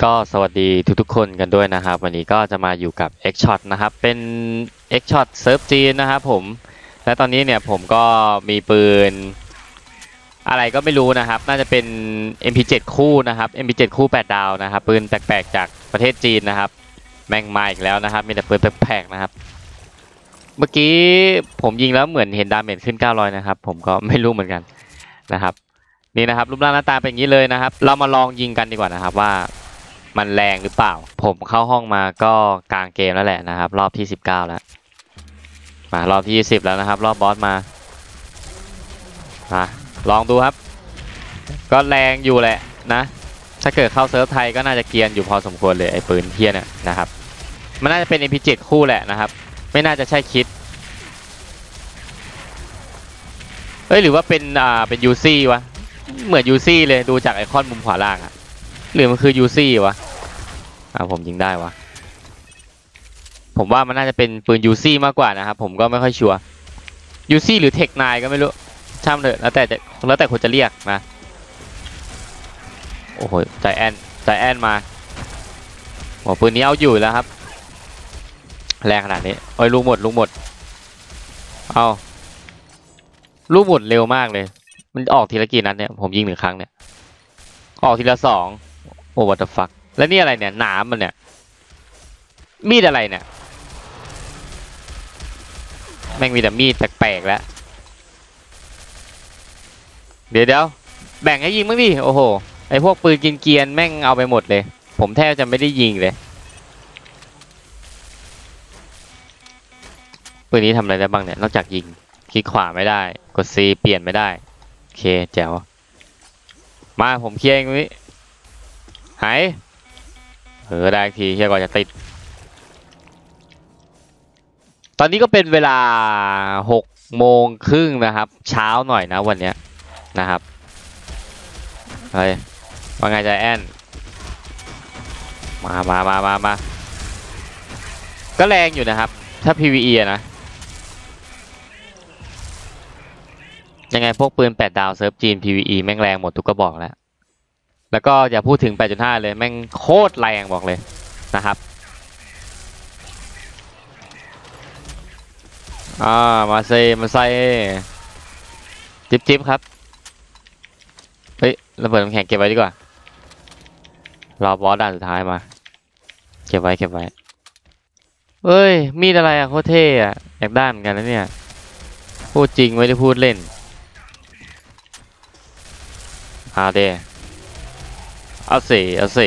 ก็สวัสดีทุกๆคนกันด้วยนะครับวันนี้ก็จะมาอยู่กับ X-Shot นะครับเป็น X-Shot เซิร์ฟจีนนะครับผมและตอนนี้เนี่ยผมก็มีปืนอะไรก็ไม่รู้นะครับน่าจะเป็น MP7 คู่นะครับ MP7 คู่8ดาวนะครับปืนแปลกๆจากประเทศจีนนะครับแม่งมาอีกแล้วนะครับมีแต่ปืนแปลกๆนะครับเมื่อกี้ผมยิงแล้วเหมือนเห็นดาเมจขึ้น900นะครับผมก็ไม่รู้เหมือนกันนะครับนี่นะครับรูปร่างหน้าตาเป็นอย่างนี้เลยนะครับเรามาลองยิงกันดีกว่านะครับว่ามันแรงหรือเปล่าผมเข้าห้องมาก็กลางเกมแล้วแหละนะครับรอบที่19แล้วมารอบที่20แล้วนะครับรอบบอสมาลองดูครับก็แรงอยู่แหละนะถ้าเกิดเข้าเซิร์ฟไทยก็น่าจะเกียนอยู่พอสมควรเลยไอ้ปืนเทียเนี่ยนะครับมันน่าจะเป็น MP7 คู่แหละนะครับไม่น่าจะใช่คิดหรือว่าเป็นยูซี่วะเหมือนยูซี่เลยดูจากไอคอนมุมขวาล่างอะหรือมันคือยูซี่วะผมยิงได้วะผมว่ามันน่าจะเป็นปืนยูซี่มากกว่านะครับผมก็ไม่ค่อยชัวร์ยูซี่หรือเทคนายก็ไม่รู้ช่างเถอะแล้วแต่คนจะเรียกนะโอ้โหใจแอนมาโอ้ปืนนี้เอาอยู่แล้วครับแรงขนาดนี้โอ้ยลูกหมดเอาลูกหมดเร็วมากเลยมันออกทีละกี่นัดเนี่ยผมยิง1 ครั้งเนี่ยออกทีละ2โอ้ what the fuck แล้วนี่อะไรเนี่ยหนามมันเนี่ยมีดอะไรเนี่ยแม่งมีแต่มีดแปลกๆแล้วเดี๋ยวแบ่งให้ยิงบ้างดิโอ้โหไอพวกปืนกินเกียนแม่งเอาไปหมดเลยผมแทบจะไม่ได้ยิงเลยปืนนี้ทำอะไรได้บ้างเนี่ยนอกจากยิงคลิกขวาไม่ได้กด C เปลี่ยนไม่ได้โอเคแจ๋วมาผมเคลียร์เองนี้หายได้ทีเฮียก่อนจะติดตอนนี้ก็เป็นเวลา6 โมงครึ่งนะครับเช้าหน่อยนะวันเนี้ยนะครับเฮ้ยว่าไงใจแอนมาก็แรงอยู่นะครับถ้า PVE อะนะยังไงพวกปืน8ดาวเซิร์ฟจีน PVE แม่งแรงหมดทุกกระบอกแล้วก็อย่าพูดถึง 8.5 เลยแม่งโคตรแรงบอกเลยนะครับมาเซจิ๊บครับเฮ้ยระเบิดน้ำแข็งเก็บไว้ดีกว่ารอบอสด่านสุดท้ายมาเก็บไว้เฮ้ยมีดอะไรอะโคตรเท่อะอยากได้เหมือนกันนะเนี่ยพูดจริงไม่ได้พูดเล่นเอาสิ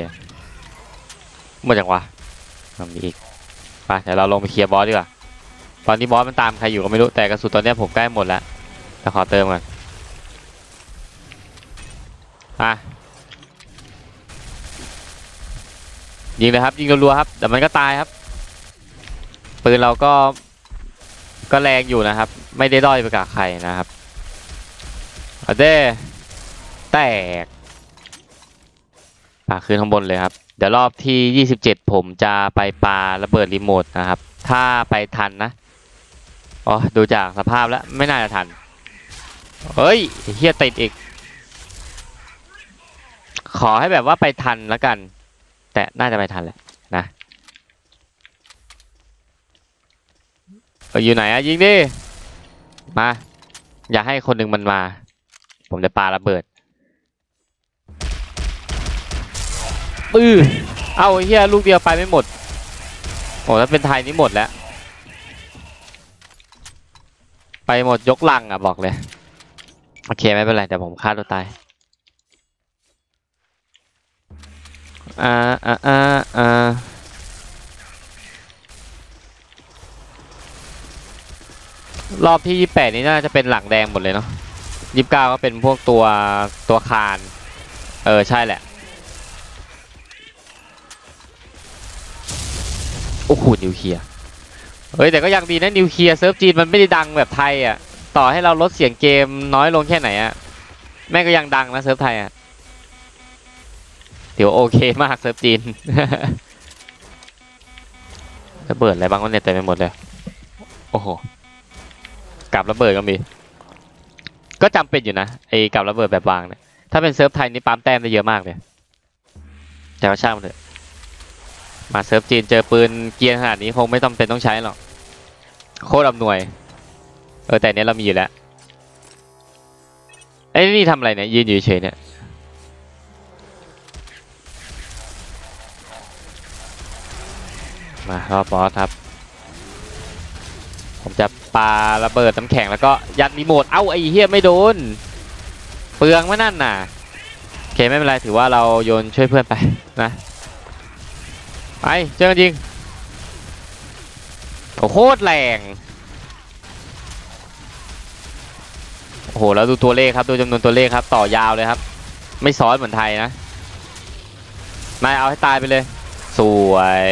หมดจังวะมีอีกไปเดี๋ยวเราลงไปเคลียร์บอสดีกว่าตอนนี้บอสมันตามใครอยู่ก็ไม่รู้แต่กระสุนตอนนี้ผมใกล้หมดแล้วแต่ขอเติมก่อนยิงเลยครับยิงรัวๆครับแต่มันก็ตายครับปืนเราก็แรงอยู่นะครับไม่ได้ด้อยไปกว่าใครนะครับแตกขึ้นข้างบนเลยครับเดี๋ยวรอบที่27ผมจะไปปาระเบิดรีโมทนะครับถ้าไปทันนะดูจากสภาพแล้วไม่น่าจะทันเฮ้ยเฮียติดอีกขอให้แบบว่าไปทันแล้วกันแต่น่าจะไปทันแหละนะอยู่ไหนอะยิงดิมาอย่าให้คนหนึ่งมันมาผมจะปาระเบิดเอาเฮียลูกเดียวไปไม่หมดโอ้ถ้าเป็นไทยนี่หมดแล้วไปหมดยกลังอ่ะบอกเลยโอเคไม่เป็นไรแต่ผมฆ่าตัวตายรอบที่28นี้น่าจะเป็นหลังแดงหมดเลยเนาะ29ก็เป็นพวกตัวคานใช่แหละโอ้โหนิวเคลียร์แต่ก็ยังดีนะนิวเคลียร์เซิร์ฟจีนมันไม่ได้ดังแบบไทยอ่ะต่อให้เราลดเสียงเกมน้อยลงแค่ไหนอ่ะแม่ก็ยังดังนะเซิร์ฟไทยอ่ะเดี๋ยวโอเคมากเซิร์ฟจีนระเบิดอะไรบ้างวะเนี่ยเต็มไปหมดเลยโอ้โหกับระเบิดก็มีก็จำเป็นอยู่นะไอ้กับระเบิดแบบวางเนี่ยถ้าเป็นเซิร์ฟไทยนี่ปั๊มแต้มได้เยอะมากเลยแต่ว่าช่างมันเถอะมาเซิร์ฟจีนเจอปืนเกรียร์ขนาดนี้คงไม่ต้องเป็นต้องใช้หรอกโคตรอำนวยแต่เนี้ยเรามีอยู่แล้วไอ้นี่ทำอะไรเนี่ยยืนอยู่เฉยเนี่ยมารอบบอสครับผมจะปาระเบิดน้ำแข็งแล้วก็ยัดรีโมทเอ้าไอ้เหี้ยไม่โดนเปลืองมานั่นน่ะโอเคไม่เป็นไรถือว่าเราโยนช่วยเพื่อนไปนะไปเจอกันจริงโคตรแรงโอ้โหแล้วดูตัวเลขครับดูจำนวนตัวเลขครับต่อยาวเลยครับไม่ซ้อนเหมือนไทยนะนายเอาให้ตายไปเลยสวย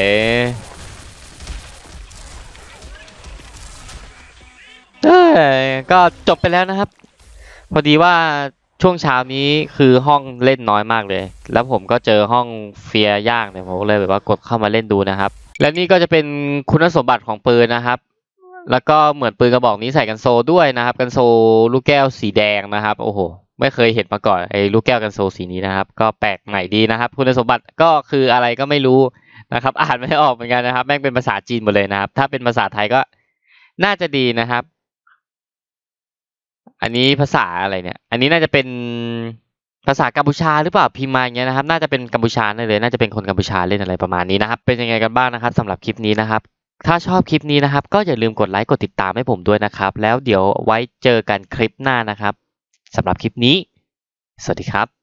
ก็จบไปแล้วนะครับพอดีว่าช่วงเช้านี้คือห้องเล่นน้อยมากเลยแล้วผมก็เจอห้องเฟียร์ยากเนี่ยผมเลยแบบว่ากดเข้ามาเล่นดูนะครับและนี่ก็จะเป็นคุณสมบัติของปืนนะครับแล้วก็เหมือนปืนกระบอกนี้ใส่กันโซด้วยนะครับกันโซลูกแก้วสีแดงนะครับโอ้โหไม่เคยเห็นมาก่อนไอ้ลูกแก้วกันโซสีนี้นะครับก็แปลกใหม่ดีนะครับคุณสมบัติก็คืออะไรก็ไม่รู้นะครับอ่านไม่ออกเหมือนกันนะครับแม่งเป็นภาษาจีนหมดเลยนะครับถ้าเป็นภาษาไทยก็น่าจะดีนะครับอันนี้ภาษาอะไรเนี่ยอันนี้น่าจะเป็นภาษากัมพูชาหรือเปล่าพิมพ์มาอย่างเงี้ยนะครับน่าจะเป็นกัมพูชาแน่เลยน่าจะเป็นคนกัมพูชาเล่นอะไรประมาณนี้นะครับเป็นยังไงกันบ้างนะครับสำหรับคลิปนี้นะครับถ้าชอบคลิปนี้นะครับก็อย่าลืมกดไลค์กดติดตามให้ผมด้วยนะครับแล้วเดี๋ยวไว้เจอกันคลิปหน้านะครับสำหรับคลิปนี้สวัสดีครับ